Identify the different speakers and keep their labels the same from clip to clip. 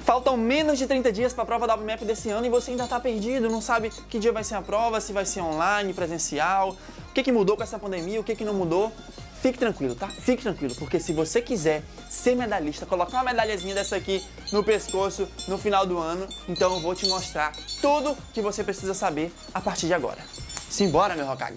Speaker 1: Faltam menos de 30 dias para a prova da OBMEP desse ano e você ainda está perdido, não sabe que dia vai ser a prova, se vai ser online, presencial, o que mudou com essa pandemia, o que não mudou. Fique tranquilo, tá? Fique tranquilo, porque se você quiser ser medalhista, colocar uma medalhazinha dessa aqui no pescoço no final do ano, então eu vou te mostrar tudo que você precisa saber a partir de agora. Simbora, meu Hokage!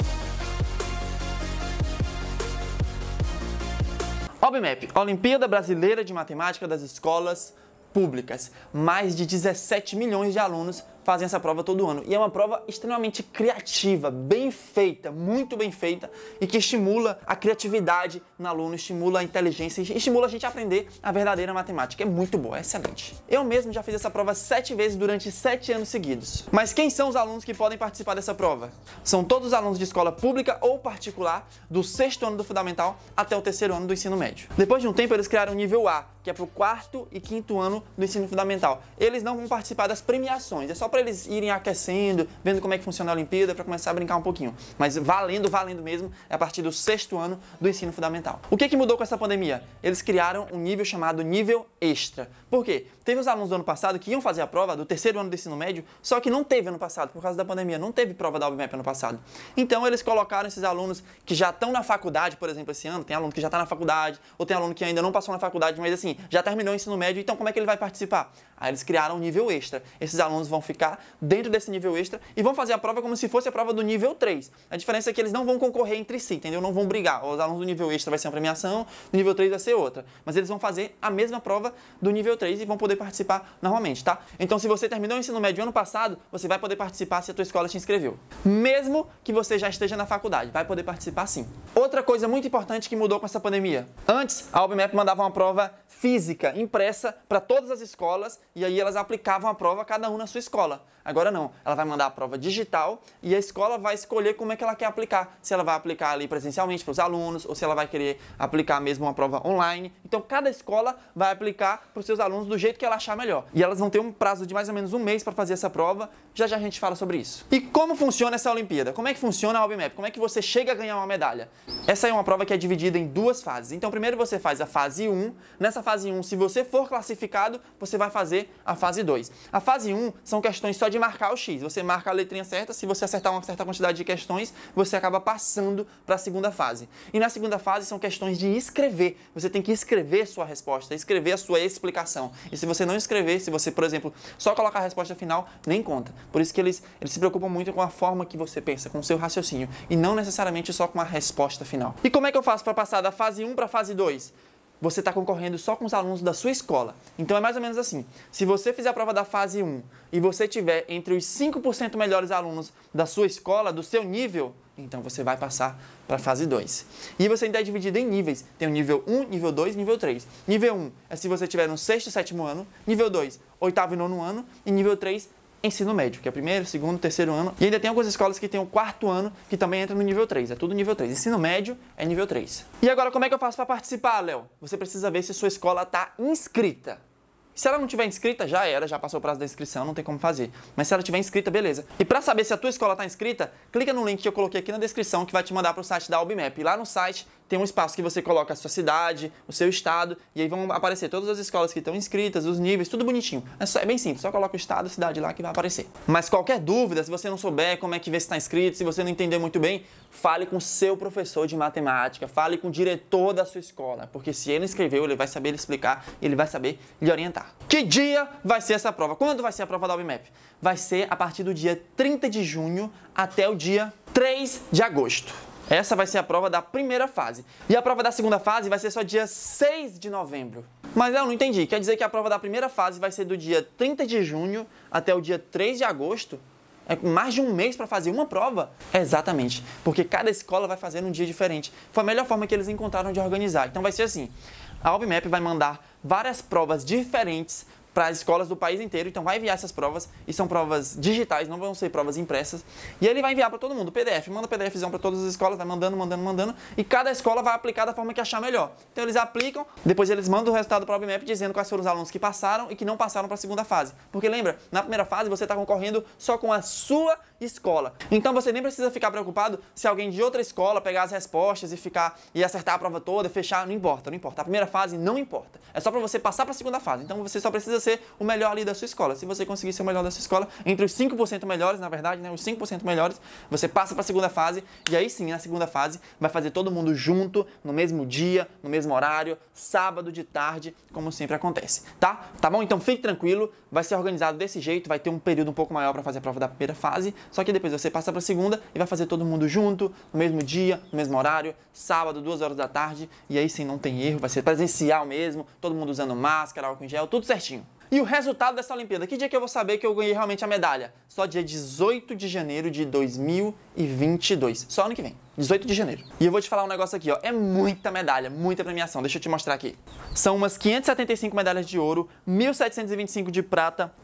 Speaker 1: OBMEP, Olimpíada Brasileira de Matemática das Escolas Públicas. Mais de 17 milhões de alunos fazem essa prova todo ano. E é uma prova extremamente criativa, bem feita, muito bem feita, e que estimula a criatividade no aluno, estimula a inteligência, estimula a gente a aprender a verdadeira matemática. É muito boa, é excelente. Eu mesmo já fiz essa prova 7 vezes durante 7 anos seguidos. Mas quem são os alunos que podem participar dessa prova? São todos os alunos de escola pública ou particular, do 6º ano do fundamental até o 3º ano do ensino médio. Depois de um tempo, eles criaram o nível A, que é para o 4º e 5º ano do ensino fundamental. Eles não vão participar das premiações, é só para eles irem aquecendo, vendo como é que funciona a Olimpíada, para começar a brincar um pouquinho. Mas valendo mesmo, é a partir do 6º ano do ensino fundamental. O que mudou com essa pandemia? Eles criaram um nível chamado nível extra. Por quê? Teve os alunos do ano passado que iam fazer a prova do 3º ano do ensino médio, só que não teve ano passado, por causa da pandemia, não teve prova da OBMEP ano passado. Então eles colocaram esses alunos que já estão na faculdade, por exemplo, esse ano, tem aluno que já está na faculdade, ou tem aluno que ainda não passou na faculdade, mas assim, já terminou o ensino médio, então como é que ele vai participar? Aí eles criaram um nível extra. Esses alunos vão ficar dentro desse nível extra e vão fazer a prova como se fosse a prova do nível 3. A diferença é que eles não vão concorrer entre si, entendeu? Não vão brigar. Os alunos do nível extra vai ser uma premiação, do nível 3 vai ser outra. Mas eles vão fazer a mesma prova do nível 3 e vão poder participar normalmente, tá? Então, se você terminou o ensino médio ano passado, você vai poder participar se a tua escola te inscreveu. Mesmo que você já esteja na faculdade, vai poder participar sim. Outra coisa muito importante que mudou com essa pandemia. Antes, a OBMEP mandava uma prova física, impressa, para todas as escolas, e aí elas aplicavam a prova cada um na sua escola. Agora não, ela vai mandar a prova digital e a escola vai escolher como é que ela quer aplicar. Se ela vai aplicar ali presencialmente para os alunos ou se ela vai querer aplicar mesmo uma prova online. Então cada escola vai aplicar para os seus alunos do jeito que ela achar melhor. E elas vão ter um prazo de mais ou menos um mês para fazer essa prova. Já já a gente fala sobre isso. E como funciona essa Olimpíada? Como é que funciona a OBMEP? Como é que você chega a ganhar uma medalha? Essa é uma prova que é dividida em 2 fases. Então primeiro você faz a fase 1. Nessa fase 1, se você for classificado, você vai fazer a fase 2. A fase 1 são questões só de marcar o X. Você marca a letrinha certa, se você acertar uma certa quantidade de questões, você acaba passando para a segunda fase. E na segunda fase são questões de escrever. Você tem que escrever sua resposta, escrever a sua explicação. E se você não escrever, se você, por exemplo, só colocar a resposta final, nem conta. Por isso que eles se preocupam muito com a forma que você pensa, com o seu raciocínio, e não necessariamente só com a resposta final. E como é que eu faço para passar da fase 1 para a fase 2? Você está concorrendo só com os alunos da sua escola. Então é mais ou menos assim, se você fizer a prova da fase 1 e você tiver entre os 5% melhores alunos da sua escola, do seu nível, então você vai passar para a fase 2. E você ainda é dividido em níveis. Tem o nível 1, nível 2 e nível 3. Nível 1 é se você estiver no 6º e 7º ano, nível 2, 8º e 9º ano, e nível 3, ensino médio, que é 1º, 2º, 3º ano. E ainda tem algumas escolas que tem o 4º ano, que também entra no nível 3. É tudo nível 3. Ensino médio é nível 3. E agora, como é que eu faço para participar, Léo? Você precisa ver se sua escola está inscrita. Se ela não tiver inscrita, já era, já passou o prazo da inscrição, não tem como fazer. Mas se ela tiver inscrita, beleza. E para saber se a tua escola está inscrita, clica no link que eu coloquei aqui na descrição, que vai te mandar para o site da OBMEP. E lá no site tem um espaço que você coloca a sua cidade, o seu estado, e aí vão aparecer todas as escolas que estão inscritas, os níveis, tudo bonitinho. É bem simples, só coloca o estado, a cidade lá que vai aparecer. Mas qualquer dúvida, se você não souber como é que vê se está inscrito, se você não entender muito bem, fale com o seu professor de matemática, fale com o diretor da sua escola, porque se ele inscreveu, ele vai saber lhe explicar, ele vai saber lhe orientar. Que dia vai ser essa prova? Quando vai ser a prova da OBMEP? Vai ser a partir do dia 30 de junho até o dia 3 de agosto. Essa vai ser a prova da primeira fase. E a prova da segunda fase vai ser só dia 6 de novembro. Mas eu não entendi. Quer dizer que a prova da primeira fase vai ser do dia 30 de junho até o dia 3 de agosto? É mais de um mês para fazer uma prova? Exatamente. Porque cada escola vai fazer num dia diferente. Foi a melhor forma que eles encontraram de organizar. Então vai ser assim. A OBMEP vai mandar várias provas diferentes para as escolas do país inteiro, então vai enviar essas provas, e são provas digitais, não vão ser provas impressas, e ele vai enviar para todo mundo, PDF, manda PDFzão para todas as escolas, vai mandando, e cada escola vai aplicar da forma que achar melhor. Então eles aplicam, depois eles mandam o resultado para a OBMEP dizendo quais foram os alunos que passaram e que não passaram para a segunda fase. Porque lembra, na primeira fase você está concorrendo só com a sua escola. Então você nem precisa ficar preocupado se alguém de outra escola pegar as respostas e acertar a prova toda, fechar, não importa. A primeira fase não importa. É só para você passar para a segunda fase. Então você só precisa ser o melhor ali da sua escola. Se você conseguir ser o melhor da sua escola, entre os 5% melhores, na verdade, né, os 5% melhores, você passa para a segunda fase, e aí sim, na segunda fase, vai fazer todo mundo junto, no mesmo dia, no mesmo horário, sábado de tarde, como sempre acontece, tá? Tá bom? Então fique tranquilo, vai ser organizado desse jeito, vai ter um período um pouco maior para fazer a prova da primeira fase, só que depois você passa para a segunda e vai fazer todo mundo junto, no mesmo dia, no mesmo horário, sábado, 2 horas da tarde, e aí sim não tem erro, vai ser presencial mesmo, todo mundo usando máscara, álcool em gel, tudo certinho. E o resultado dessa Olimpíada? Que dia que eu vou saber que eu ganhei realmente a medalha? Só dia 18 de janeiro de 2022. Só ano que vem. 18 de janeiro. E eu vou te falar um negócio aqui, ó. É muita medalha, muita premiação. Deixa eu te mostrar aqui. São umas 575 medalhas de ouro, 1.725 de prata,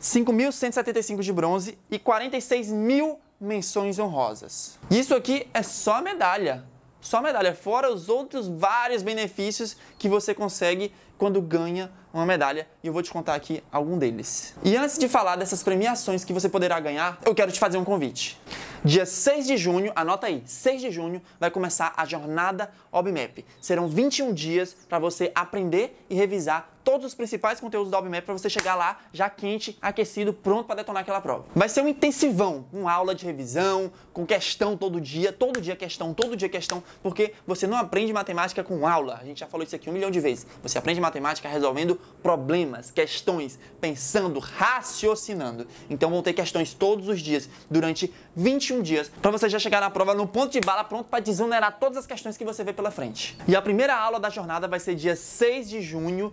Speaker 1: 5.175 de bronze e 46.000 menções honrosas. Isso aqui é só medalha. Só medalha, fora os outros vários benefícios que você consegue quando ganha uma medalha, e eu vou te contar aqui algum deles. E antes de falar dessas premiações que você poderá ganhar, eu quero te fazer um convite. Dia 6 de junho, anota aí, 6 de junho vai começar a Jornada OBMEP. Serão 21 dias para você aprender e revisar todos os principais conteúdos da OBMEP para você chegar lá já quente, aquecido, pronto para detonar aquela prova. Vai ser um intensivão, com aula de revisão, com questão todo dia questão, porque você não aprende matemática com aula. A gente já falou isso aqui 1 milhão de vezes. Você aprende matemática resolvendo problemas, questões, pensando, raciocinando. Então vão ter questões todos os dias, durante 21 dias, para você já chegar na prova no ponto de bala, pronto para desonerar todas as questões que você vê pela frente. E a primeira aula da jornada vai ser dia 6 de junho,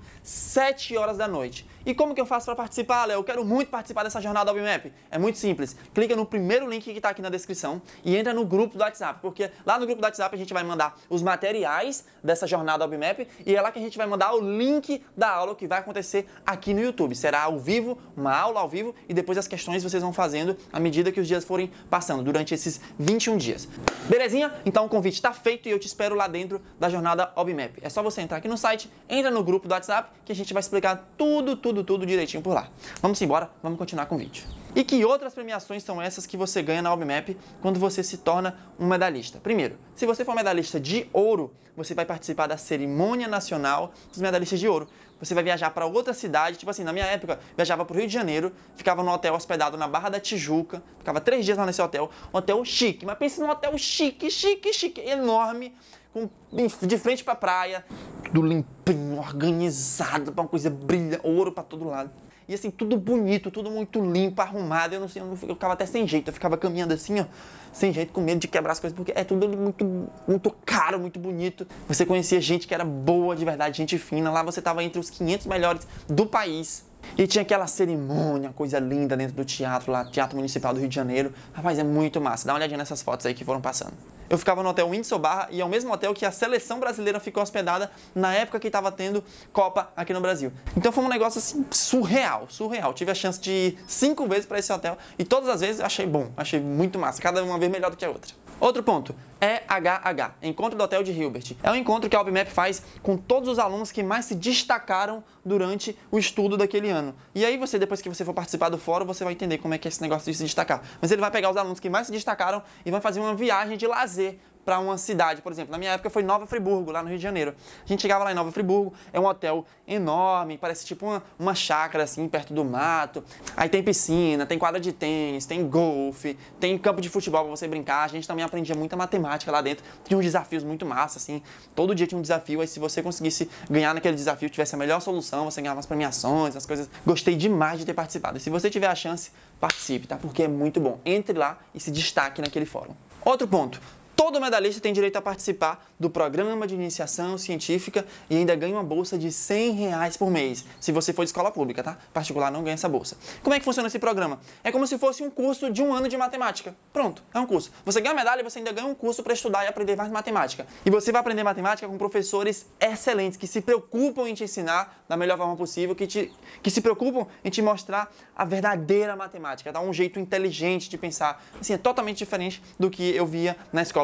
Speaker 1: 7 horas da noite. E como que eu faço para participar, Léo? Eu quero muito participar dessa jornada OBMEP. É muito simples. Clica no primeiro link que está aqui na descrição e entra no grupo do WhatsApp, porque lá no grupo do WhatsApp a gente vai mandar os materiais dessa jornada OBMEP e é lá que a gente vai mandar o link da aula que vai acontecer aqui no YouTube. Será ao vivo, uma aula ao vivo, e depois as questões vocês vão fazendo à medida que os dias forem passando, durante esses 21 dias. Belezinha? Então o convite está feito e eu te espero lá dentro da jornada OBMEP. É só você entrar aqui no site, entra no grupo do WhatsApp que a gente vai explicar tudo direitinho por lá. Vamos embora, vamos continuar com o vídeo. E que outras premiações são essas que você ganha na OBMEP quando você se torna um medalhista? Primeiro, se você for medalhista de ouro, você vai participar da cerimônia nacional dos medalhistas de ouro. Você vai viajar para outra cidade, tipo assim, na minha época, viajava para o Rio de Janeiro, ficava no hotel hospedado na Barra da Tijuca, ficava 3 dias lá nesse hotel, hotel chique, mas pense num hotel chique, enorme, de frente para a praia, tudo limpinho, organizado, uma coisa brilha, ouro para todo lado. E assim, tudo bonito, tudo muito limpo, arrumado. Eu não sei, eu ficava até sem jeito. Eu ficava caminhando assim, ó, sem jeito, com medo de quebrar as coisas, porque é tudo muito caro, muito bonito. Você conhecia gente que era boa de verdade, gente fina. Lá você tava entre os 500 melhores do país. E tinha aquela cerimônia, coisa linda dentro do teatro lá, Teatro Municipal do Rio de Janeiro. Rapaz, é muito massa. Dá uma olhadinha nessas fotos aí que foram passando. Eu ficava no hotel Windsor Barra e é o mesmo hotel que a seleção brasileira ficou hospedada na época que estava tendo Copa aqui no Brasil. Então foi um negócio assim surreal. Tive a chance de ir 5 vezes para esse hotel e todas as vezes eu achei bom, achei muito massa, cada uma vez melhor do que a outra. Outro ponto, EHH, Encontro do Hotel de Hilbert. É um encontro que a OBMEP faz com todos os alunos que mais se destacaram durante o estudo daquele ano. E aí você, depois que você for participar do fórum, você vai entender como é que é esse negócio de se destacar. Mas ele vai pegar os alunos que mais se destacaram e vai fazer uma viagem de lazer para uma cidade, por exemplo. Na minha época foi Nova Friburgo, lá no Rio de Janeiro. A gente chegava lá em Nova Friburgo, é um hotel enorme, parece tipo uma chácara assim, perto do mato. Aí tem piscina, tem quadra de tênis, tem golfe, tem campo de futebol para você brincar. A gente também aprendia muita matemática lá dentro. Tinha uns desafios muito massa, assim. Todo dia tinha um desafio, aí se você conseguisse ganhar naquele desafio, tivesse a melhor solução, você ganhava as premiações, as coisas. Gostei demais de ter participado. E se você tiver a chance, participe, tá? Porque é muito bom. Entre lá e se destaque naquele fórum. Outro ponto. Todo medalhista tem direito a participar do Programa de Iniciação Científica e ainda ganha uma bolsa de R$100 por mês, se você for de escola pública, tá? Particular não ganha essa bolsa. Como é que funciona esse programa? É como se fosse um curso de 1 ano de matemática. Pronto, é um curso. Você ganha a medalha e você ainda ganha um curso para estudar e aprender mais matemática. E você vai aprender matemática com professores excelentes, que se preocupam em te ensinar da melhor forma possível, que se preocupam em te mostrar a verdadeira matemática, tá? Um jeito inteligente de pensar. Assim, é totalmente diferente do que eu via na escola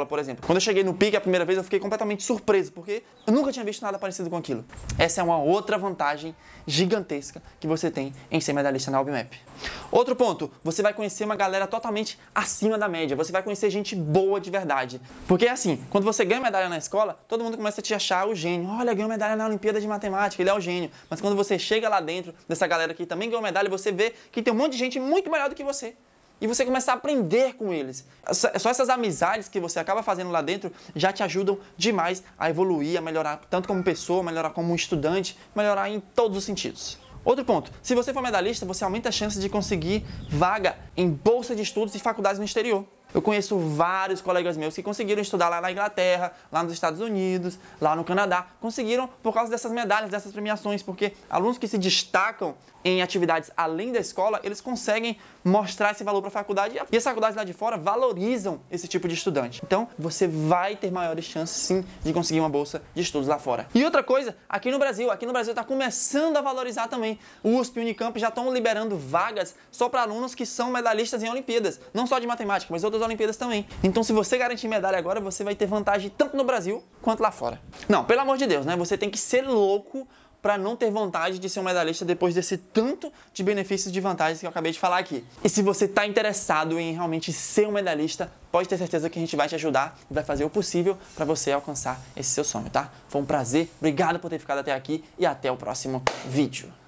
Speaker 1: escola, por exemplo. Quando eu cheguei no pique a primeira vez, eu fiquei completamente surpreso, porque eu nunca tinha visto nada parecido com aquilo. Essa é uma outra vantagem gigantesca que você tem em ser medalhista na OBMEP. Outro ponto, você vai conhecer uma galera totalmente acima da média, você vai conhecer gente boa de verdade. Porque é assim, quando você ganha medalha na escola, todo mundo começa a te achar o gênio. Olha, ganhou medalha na Olimpíada de Matemática, ele é o gênio. Mas quando você chega lá dentro dessa galera que também ganhou medalha, você vê que tem um monte de gente muito melhor do que você. E você começa a aprender com eles. Só essas amizades que você acaba fazendo lá dentro já te ajudam demais a evoluir, a melhorar tanto como pessoa, melhorar como estudante, melhorar em todos os sentidos. Outro ponto, se você for medalhista, você aumenta a chance de conseguir vaga em bolsa de estudos e faculdades no exterior. Eu conheço vários colegas meus que conseguiram estudar lá na Inglaterra, lá nos Estados Unidos, lá no Canadá. Conseguiram por causa dessas medalhas, dessas premiações, porque alunos que se destacam em atividades além da escola, eles conseguem mostrar esse valor para a faculdade e as faculdades lá de fora valorizam esse tipo de estudante. Então, você vai ter maiores chances, sim, de conseguir uma bolsa de estudos lá fora. E outra coisa, aqui no Brasil está começando a valorizar também. O USP e o Unicamp já estão liberando vagas só para alunos que são medalhistas em Olimpíadas, não só de matemática, mas outras Olimpíadas também. Então, se você garantir medalha agora, você vai ter vantagem tanto no Brasil quanto lá fora. Não, pelo amor de Deus, né? Você tem que ser louco para não ter vontade de ser um medalhista depois desse tanto de benefícios e de vantagens que eu acabei de falar aqui. E se você está interessado em realmente ser um medalhista, pode ter certeza que a gente vai te ajudar e vai fazer o possível para você alcançar esse seu sonho, tá? Foi um prazer, obrigado por ter ficado até aqui e até o próximo vídeo.